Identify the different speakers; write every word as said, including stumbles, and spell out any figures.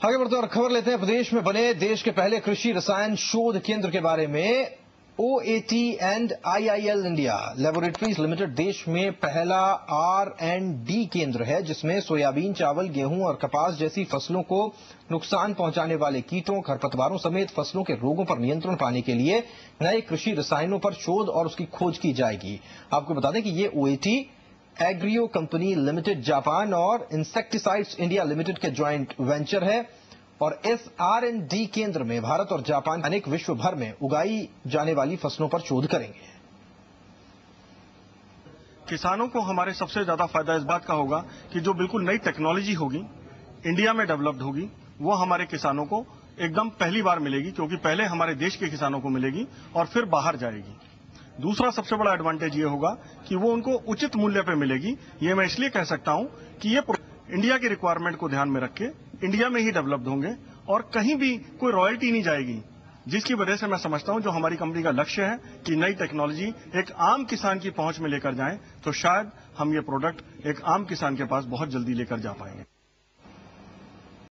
Speaker 1: आगे बढ़ते और खबर लेते हैं प्रदेश में बने देश के पहले कृषि रसायन शोध केंद्र के बारे में। O A T and I I L India laboratories limited देश में पहला आर एंड डी केंद्र है जिसमें सोयाबीन, चावल, गेहूं और कपास जैसी फसलों को नुकसान पहुंचाने वाले कीटों, खरपतवारों समेत फसलों के रोगों पर नियंत्रण पाने के लिए नए कृषि रसायनों पर शोध और उसकी खोज की जाएगी। आपको बता दें कि ये O A T Agrio company limited Japan और इंसेक्टिसाइड्स इंडिया लिमिटेड के ज्वाइंट वेंचर है और इस आर एंड डी केंद्र में भारत और जापान अनेक विश्व भर में उगाई जाने वाली फसलों पर शोध करेंगे।
Speaker 2: किसानों को हमारे सबसे ज्यादा फायदा इस बात का होगा कि जो बिल्कुल नई टेक्नोलॉजी होगी, इंडिया में डेवलप्ड होगी, वो हमारे किसानों को एकदम पहली बार मिलेगी, क्योंकि पहले हमारे देश के किसानों को मिलेगी और फिर बाहर जाएगी। दूसरा सबसे बड़ा एडवांटेज ये होगा कि वो उनको उचित मूल्य पे मिलेगी। ये मैं इसलिए कह सकता हूं कि ये इंडिया की रिक्वायरमेंट को ध्यान में रख के इंडिया में ही डेवलप्ड होंगे और कहीं भी कोई रॉयल्टी नहीं जाएगी, जिसकी वजह से मैं समझता हूं जो हमारी कंपनी का लक्ष्य है कि नई टेक्नोलॉजी एक आम किसान की पहुंच में लेकर जाएं, तो शायद हम ये प्रोडक्ट एक आम किसान के पास बहुत जल्दी लेकर जा पाएंगे।